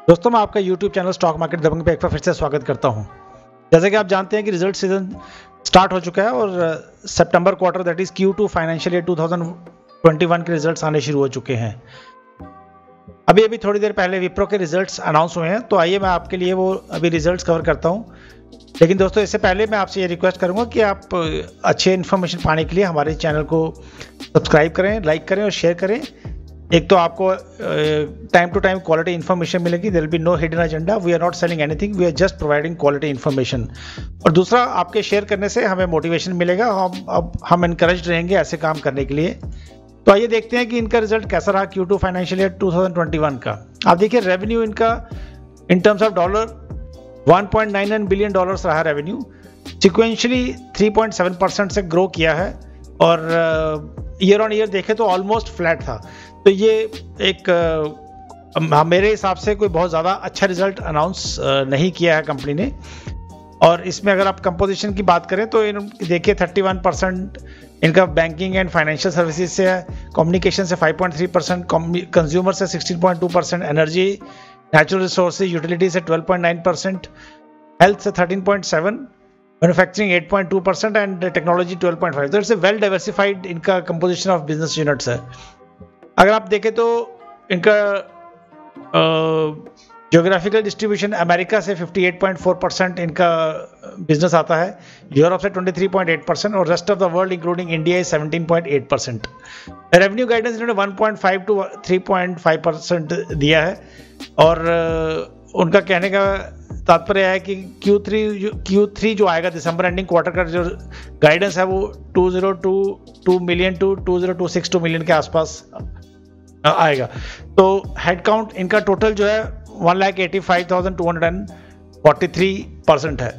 दोस्तों मैं आपका YouTube channel stock market Dabang पे एक बार फिर से स्वागत करता हूं। जैसे कि आप जानते हैं कि रिजल्ट सीजन स्टार्ट हो चुका है और सितंबर quarter that is Q2 financial year 2021 के रिजल्ट्स आने शुरू हो चुके हैं। अभी थोड़ी देर पहले विप्रो के रिजल्ट्स अनाउंस हुए हैं, तो आइए मैं आपके लिए वो अभी रिजल्ट्स कवर करता हूं। लेकिन दोस्तों इससे पहले मैं आपसे ये रिक्वेस्ट करूंगा कि आप अच्छे इन्फॉर्मेशन पाने के लिए हमारे चैनल को सब्सक्राइब करें, लाइक करें और शेयर करें। एक तो आपको time to time quality information मिलेगी, there will be no hidden agenda, we are not selling anything, we are just providing quality information. और दूसरा, आपके शेयर करने से हमें मोटिवेशन मिलेगा, हम इनकरेज रहेंगे ऐसे काम करने के लिए। तो आइए देखते हैं कि इनका रिजल्ट कैसा रहा Q2 फाइनेंशियल ईयर 2021 का। आप देखिए रेवेन्यू इनका in terms of dollar $1.99 billion रहा रेवेन्यू, सिक्वेंशली 3.7% से ग्रो किया है और ईयर ऑन ईयर देखें तो ऑलमोस्ट फ्लैट था। तो ये एक मेरे हिसाब से कोई बहुत ज़्यादा अच्छा रिजल्ट अनाउंस नहीं किया है कंपनी ने। और इसमें अगर आप कंपोजिशन की बात करें तो देखिए 31% इनका बैंकिंग एंड फाइनेंशियल सर्विसेज से है, कम्युनिकेशन से 5.3%, कंज्यूमर से 16.2%, एनर्जी नेचुरल रिसोर्सेज यूटिलिटी से 12.9%, हेल्थ से 13.7%, मैन्युफैक्चरिंग 8.2% एंड टेक्नोलॉजी 12.5%। तो इट्स ए वेल डाइवर्सिफाइड इनका कंपोजिशन ऑफ बिजनेस यूनिट्स है। अगर आप देखें तो इनका ज्योग्राफिकल डिस्ट्रीब्यूशन अमेरिका से 58.4% इनका बिजनेस आता है, यूरोप से 23.8% और rest of the world including India is 17.8%। Revenue guidance इन्होंने 1.5 to 3.5% दिया है और उनका कहने का तात्पर्य है कि Q3 जो आएगा दिसंबर एंडिंग क्वार्टर का जो गाइडेंस है वो 2022 मिलियन टू 2026 मिलियन के आसपास आएगा। तो हेड काउंट इनका टोटल जो है 1,85,243% है।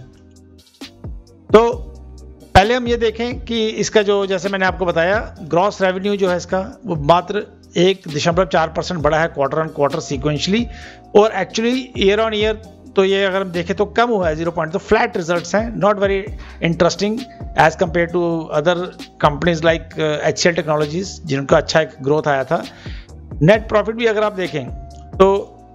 तो पहले हम ये देखें कि इसका जो, जैसे मैंने आपको बताया, ग्रॉस रेवेन्यू जो है इसका वो मात्र 1.4% बढ़ा है क्वार्टर ऑन क्वार्टर सीक्वेंशली, और एक्चुअली ईयर ऑन ईयर तो ये अगर हम देखें तो कम हुआ है 0 पॉइंट। तो फ्लैट रिजल्ट्स हैं, not very interesting as compare to other companies like HCL technologies जिनका अच्छा एक ग्रोथ आया था। नेट प्रॉफिट भी अगर आप देखें तो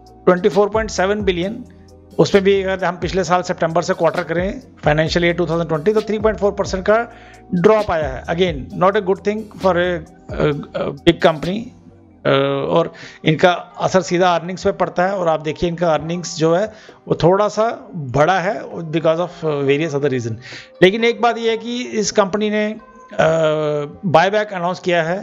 24.7 बिलियन, उसमें भी अगर हम पिछले साल सितंबर से क्वार्टर करें फाइनेंशियल ईयर 2020 तो 3.4% का ड्रॉप आया है। Again not a good thing for a big company, और इनका असर सीधा अर्निंग्स पे पड़ता है। और आप देखिए इनका अर्निंग्स जो है वो थोड़ा सा बड़ा है because of various other reason. लेकिन एक बात ये है कि इस कंपनी ने बायबैक अनाउंस किया है,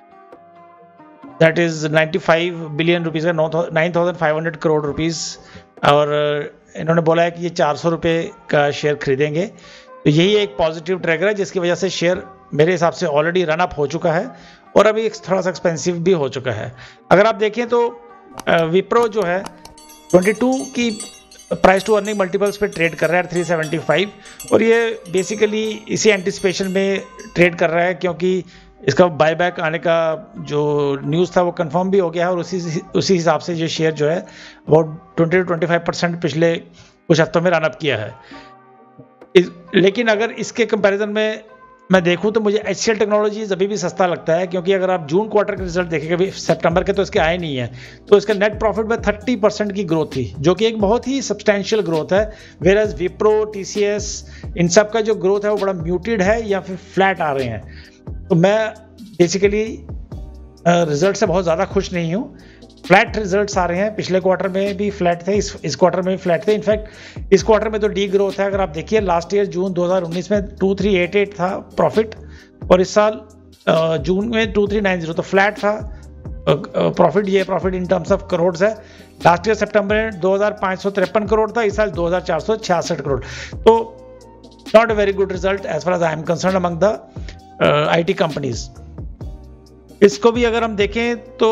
दैट इज 95 बिलियन रुपीज़ का 9,500 करोड़ रुपीज़, और इन्होंने बोला है कि ये 400 रुपये का शेयर खरीदेंगे। तो यही एक पॉजिटिव ट्रैगर है जिसकी वजह से शेयर मेरे हिसाब से ऑलरेडी रन अप हो चुका है और अभी थोड़ा सा एक्सपेंसिव भी हो चुका है। अगर आप देखें तो विप्रो जो है 22 की प्राइस टू अर्निंग मल्टीपल्स पे ट्रेड कर रहा है 375, और ये बेसिकली इसी एंटिसिपेशन में ट्रेड कर रहा है क्योंकि इसका बायबैक आने का जो न्यूज़ था वो कंफर्म भी हो गया है, और उसी हिसाब से ये शेयर जो है अबाउट 20-25% पिछले कुछ हफ्तों में रन अप किया है। लेकिन अगर इसके कंपैरिजन में मैं देखूं तो मुझे HCL टेक्नोलॉजीज अभी भी सस्ता लगता है, क्योंकि अगर आप जून क्वार्टर के रिजल्ट देखेंगे, अभी सितंबर के तो इसके आए नहीं है, तो इसका नेट प्रॉफिट में 30% की ग्रोथ थी, जो कि एक बहुत ही सब्सटैंशियल ग्रोथ है। वेयरएज विप्रो, TCS, इन सब का जो ग्रोथ है वो बड़ा म्यूटेड है या फिर फ्लैट आ रहे हैं। तो मैं बेसिकली रिजल्ट से बहुत ज़्यादा खुश नहीं हूँ। फ्लैट रिजल्ट्स आ रहे हैं, पिछले क्वार्टर में भी फ्लैट थे, इस क्वार्टर में भी फ्लैट थे। इनफैक्ट इस क्वार्टर में तो डी ग्रोथ है। अगर आप देखिए लास्ट ईयर जून 2019 में 2388 था प्रॉफिट, और इस साल जून में 2390, तो फ्लैट था प्रॉफिट। ये profit in terms of crore है। लास्ट ईयर सितंबर में 2553 करोड़ था, इस साल 2466 करोड़। तो not a very good result as far as I am concern among the IT companies. इसको भी अगर हम देखें तो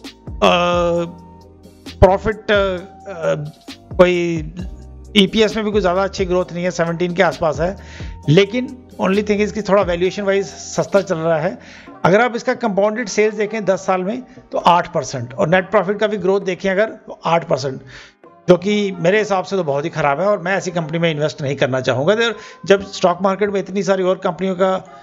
प्रॉफिट कोई EPS में भी कोई ज़्यादा अच्छी ग्रोथ नहीं है, 17 के आसपास है। लेकिन ओनली थिंग इज कि थोड़ा वैल्यूएशन वाइज सस्ता चल रहा है। अगर आप इसका कंपाउंडेड सेल्स देखें 10 साल में तो 8%, और नेट प्रॉफिट का भी ग्रोथ देखें अगर तो 8%, जो कि मेरे हिसाब से तो बहुत ही ख़राब है और मैं ऐसी कंपनी में इन्वेस्ट नहीं करना चाहूँगा। जब स्टॉक मार्केट में इतनी सारी और कंपनियों का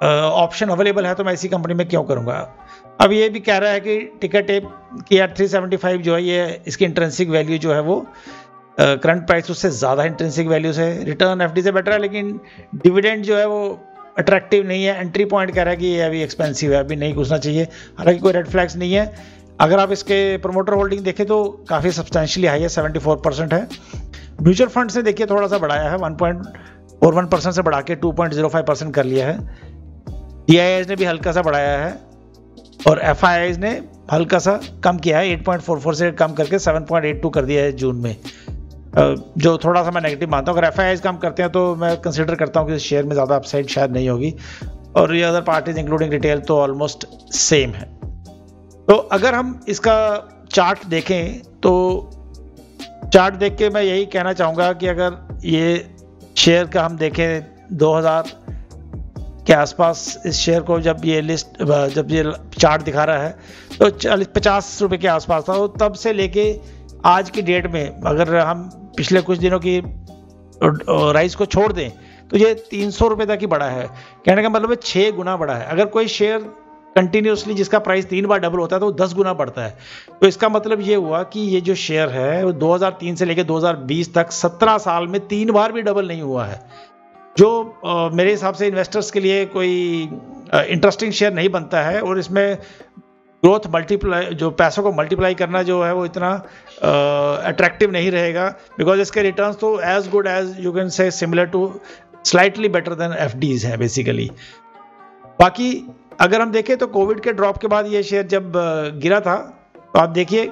ऑप्शन अवेलेबल है तो मैं इसी कंपनी में क्यों करूँगा। अब ये भी कह रहा है कि टिकर टेप की यार 375 जो है ये इसकी इंट्रिंसिक वैल्यू जो है वो करंट प्राइस उससे ज़्यादा इंट्रिंसिक वैल्यू से, रिटर्न एफडी से बेटर है, लेकिन डिविडेंड जो है वो अट्रैक्टिव नहीं है। एंट्री पॉइंट कह रहा है कि ये अभी एक्सपेंसिव है, अभी नहीं घुसना चाहिए। हालांकि कोई रेड फ्लैग्स नहीं है। अगर आप इसके प्रमोटर होल्डिंग देखें तो काफ़ी सब्सटेंशियली हाई है, 74% है। म्यूचुअल फंड से देखिए थोड़ा सा बढ़ाया है, 1.41% से बढ़ा के 2.05% कर लिया है। DIIs ने भी हल्का सा बढ़ाया है और FIIs ने हल्का सा कम किया है, 8.44 से कम करके 7.82 कर दिया है जून में, जो थोड़ा सा मैं नेगेटिव मानता हूँ। अगर FIIs कम करते हैं तो मैं कंसिडर करता हूँ कि इस शेयर में ज़्यादा अपसाइड शायद नहीं होगी, और ये अदर पार्टीज इंक्लूडिंग रिटेल तो ऑलमोस्ट सेम है। तो अगर हम इसका चार्ट देखें तो चार्ट देख के मैं यही कहना चाहूँगा कि अगर ये शेयर का हम देखें 2000 के आसपास इस शेयर को जब ये चार्ट दिखा रहा है तो 50 रुपये के आसपास था, और तब से लेके आज की डेट में अगर हम पिछले कुछ दिनों की राइस को छोड़ दें तो ये 300 रुपये तक ही बढ़ा है। कहने का मतलब है 6 गुना बढ़ा है। अगर कोई शेयर कंटिन्यूसली जिसका प्राइस 3 बार डबल होता है तो 10 गुना बढ़ता है। तो इसका मतलब ये हुआ कि ये जो शेयर है वो 2003 से लेकर 2020 तक 17 साल में 3 बार भी डबल नहीं हुआ है, जो मेरे हिसाब से इन्वेस्टर्स के लिए कोई इंटरेस्टिंग शेयर नहीं बनता है। और इसमें ग्रोथ मल्टीप्लाई, जो पैसों को मल्टीप्लाई करना जो है वो इतना अट्रैक्टिव नहीं रहेगा, बिकॉज इसके रिटर्न्स तो as good as you can say similar to slightly better than FDs है बेसिकली। बाकी अगर हम देखें तो कोविड के ड्रॉप के बाद ये शेयर जब गिरा था तो आप देखिए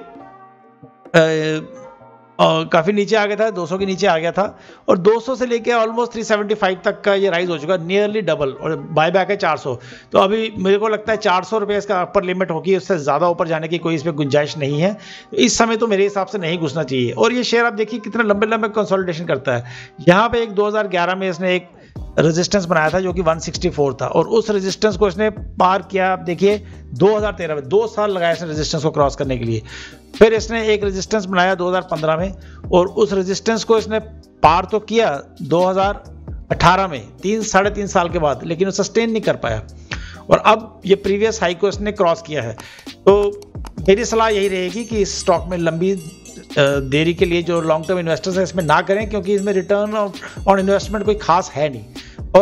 काफ़ी नीचे आ गया था, 200 के नीचे आ गया था, और 200 से लेके ऑलमोस्ट 375 तक का ये राइज हो चुका, नियरली डबल, और बाय बैक है 400। तो अभी मेरे को लगता है 400 रुपये इसका अपर लिमिट होगी, उससे ज़्यादा ऊपर जाने की कोई इसमें गुंजाइश नहीं है। इस समय तो मेरे हिसाब से नहीं घुसना चाहिए। और ये शेयर आप देखिए कितना लंबे लंबे कंसोलिडेशन करता है। यहाँ पे एक 2011 में इसने एक रेजिस्टेंस बनाया था जो कि 164 था, और उस रेजिस्टेंस को इसने पार किया। आप देखिए 2013 में 2 साल लगाए इसने रेजिस्टेंस को क्रॉस करने के लिए। फिर इसने एक रेजिस्टेंस बनाया 2015 में, और उस रेजिस्टेंस को इसने पार तो किया 2018 में, 3-3.5 साल के बाद, लेकिन वो सस्टेन नहीं कर पाया, और अब ये प्रीवियस हाई को इसने क्रॉस किया है। तो मेरी सलाह यही रहेगी कि इस स्टॉक में लंबी देरी के लिए जो लॉन्ग टर्म इन्वेस्टर्स हैं इसमें ना करें, क्योंकि इसमें रिटर्न ऑन इन्वेस्टमेंट कोई खास है नहीं।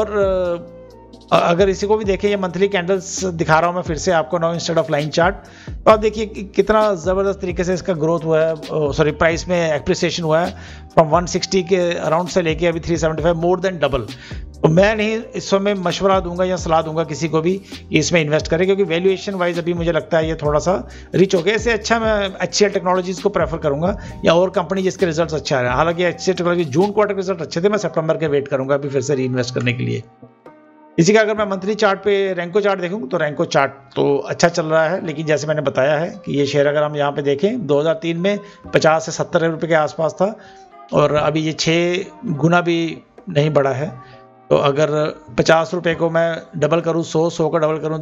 और अगर इसी को भी देखें, ये मंथली कैंडल्स दिखा रहा हूँ मैं फिर से आपको now instead of line chart, तो आप देखिए कितना ज़बरदस्त तरीके से इसका ग्रोथ हुआ है, सॉरी प्राइस में एप्रिसिएशन हुआ है फ्रॉम 160 के अराउंड से लेके अभी 375, मोर देन डबल। तो मैं नहीं इस समय मशवरा दूंगा या सलाह दूंगा किसी को भी इसमें इन्वेस्ट करें, क्योंकि वैल्यूएशन वाइज अभी मुझे लगता है ये थोड़ा सा रिच हो गया। इससे अच्छा मैं HCL टेक्नोलॉजीज़ को प्रेफर करूंगा, या और कंपनी जिसके रिजल्ट अच्छे आ रहे हैं। हालांकि HCL टेक्नोलॉजी जून क्वार्टर के रिजल्ट अच्छे थे, मैं सितंबर के वेट करूंगा अभी फिर से री इन्वेस्ट करने के लिए। इसी का अगर मैं मंथली चार्ट पे रैंको चार्ट देखूँ तो रैंको चार्ट तो अच्छा चल रहा है, लेकिन जैसे मैंने बताया है कि ये शेयर अगर हम यहाँ पे देखें 2003 में 50 से 70 रुपये के आसपास था, और अभी ये 6 गुना भी नहीं बढ़ा है। तो अगर 50 रुपये को मैं डबल करूँ 100 का डबल करूँ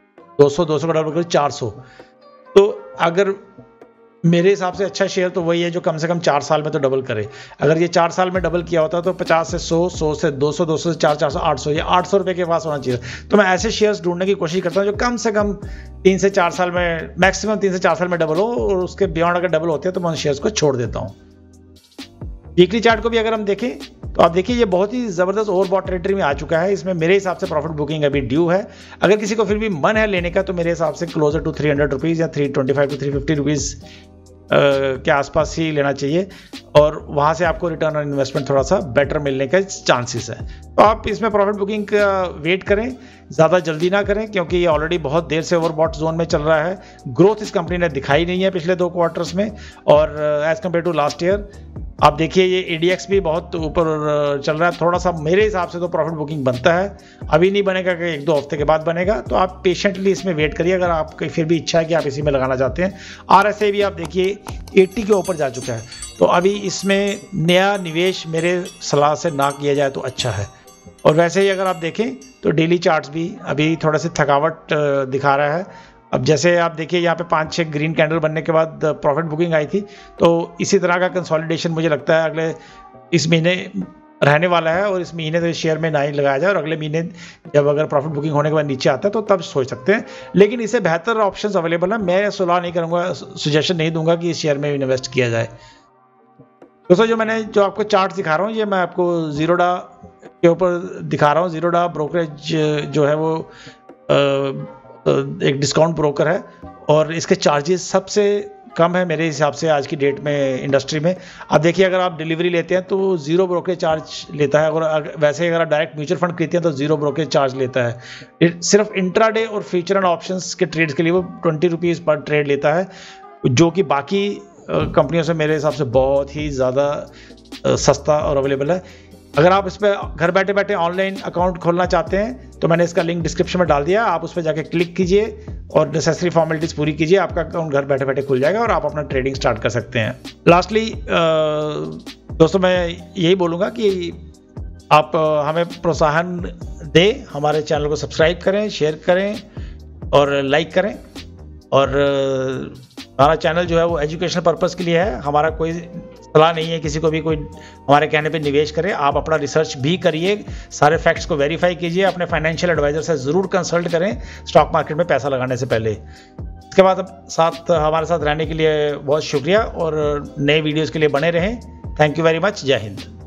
200 का डबल करूँ 400, तो अगर मेरे हिसाब से अच्छा शेयर तो वही है जो कम से कम 4 साल में तो डबल करे। अगर ये 4 साल में डबल किया होता तो 50 से 100, 100 से 200, 200 से 400, 800, ये 800 रुपये के पास होना चाहिए। तो मैं ऐसे शेयर्स ढूंढने की कोशिश करता हूँ जो कम से कम 3 से 4 साल में, मैक्सिमम 3 से 4 साल में डबल हो, और उसके बियॉन्ड अगर डबल होते हैं तो मैं उन शेयर्स को छोड़ देता हूँ। वीकली चार्ट को भी अगर हम देखें तो आप देखिए ये बहुत ही ज़बरदस्त ओवरबॉट टेरिटरी में आ चुका है। इसमें मेरे हिसाब से प्रॉफिट बुकिंग अभी ड्यू है। अगर किसी को फिर भी मन है लेने का तो मेरे हिसाब से क्लोजर टू 300 रुपीज़ या 325 टू 350 रुपीज़ के आसपास ही लेना चाहिए, और वहाँ से आपको रिटर्न ऑन इन्वेस्टमेंट थोड़ा सा बेटर मिलने का चांसेस है। तो आप इसमें प्रॉफिट बुकिंग का वेट करें, ज़्यादा जल्दी ना करें, क्योंकि ये ऑलरेडी बहुत देर से ओवरबॉट जोन में चल रहा है। ग्रोथ इस कंपनी ने दिखाई नहीं है पिछले 2 क्वार्टर्स में, और as compare to last year आप देखिए ये ADX भी बहुत ऊपर चल रहा है। थोड़ा सा मेरे हिसाब से तो प्रॉफिट बुकिंग बनता है, अभी नहीं बनेगा कि 1-2 हफ्ते के बाद बनेगा। तो आप पेशेंटली इसमें वेट करिए अगर आपकी फिर भी इच्छा है कि आप इसी में लगाना चाहते हैं। RSI भी आप देखिए 80 के ऊपर जा चुका है, तो अभी इसमें नया निवेश मेरे सलाह से ना किया जाए तो अच्छा है। और वैसे ही अगर आप देखें तो डेली चार्ट्स भी अभी थोड़ा सी थकावट दिखा रहा है। अब जैसे आप देखिए यहाँ पे 5-6 ग्रीन कैंडल बनने के बाद प्रॉफिट बुकिंग आई थी, तो इसी तरह का कंसोलिडेशन मुझे लगता है अगले इस महीने रहने वाला है और इस महीने तो इस शेयर में ना ही लगाया जाए और अगले महीने जब अगर प्रॉफिट बुकिंग होने के बाद नीचे आता है तो तब सोच सकते हैं। लेकिन इससे बेहतर ऑप्शंस अवेलेबल है। मैं सलाह नहीं करूँगा, सजेशन नहीं दूंगा कि इस शेयर में इन्वेस्ट किया जाए। दोस्तों जो आपको चार्ट दिखा रहा हूँ ये मैं आपको जीरोडा के ऊपर दिखा रहा हूँ। जीरोडा ब्रोकरेज जो है वो एक डिस्काउंट ब्रोकर है और इसके चार्जेस सबसे कम है मेरे हिसाब से आज की डेट में इंडस्ट्री में। अब देखिए अगर आप डिलीवरी लेते हैं तो 0 ब्रोकरेज चार्ज लेता है, और वैसे अगर आप डायरेक्ट म्यूचुअल फंड खरीदते हैं तो 0 ब्रोकरेज चार्ज लेता है। सिर्फ इंट्राडे और फ्यूचर एंड ऑप्शंस के ट्रेड्स के लिए वो 20 रुपीज़ पर ट्रेड लेता है, जो कि बाकी कंपनियों से मेरे हिसाब से बहुत ही ज़्यादा सस्ता और अवेलेबल है। अगर आप इस पर घर बैठे बैठे ऑनलाइन अकाउंट खोलना चाहते हैं तो मैंने इसका लिंक डिस्क्रिप्शन में डाल दिया, आप उस पर जाके क्लिक कीजिए और नेसेसरी फॉर्मेलिटीज़ पूरी कीजिए, आपका अकाउंट घर बैठे बैठे खुल जाएगा और आप अपना ट्रेडिंग स्टार्ट कर सकते हैं। लास्टली दोस्तों मैं यही बोलूँगा कि आप हमें प्रोत्साहन दें, हमारे चैनल को सब्सक्राइब करें, शेयर करें और लाइक करें। और हमारा चैनल जो है वो एजुकेशनल पर्पज़ के लिए है, हमारा कोई सलाह नहीं है किसी को भी कोई हमारे कहने पे निवेश करे। आप अपना रिसर्च भी करिए, सारे फैक्ट्स को वेरीफाई कीजिए, अपने फाइनेंशियल एडवाइजर से ज़रूर कंसल्ट करें स्टॉक मार्केट में पैसा लगाने से पहले। इसके बाद हमारे साथ रहने के लिए बहुत शुक्रिया और नए वीडियोज़ के लिए बने रहें। Thank you very much. जय हिंद।